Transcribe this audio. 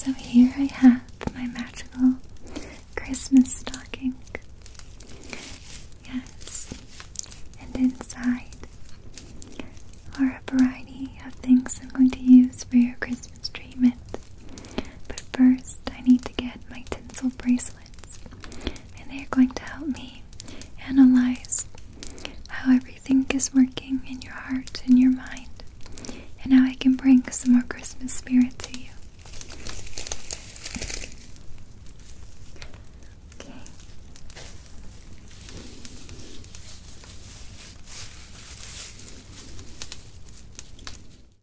So here I have my magical Christmas stocking. Yes, and inside are a variety of things I'm going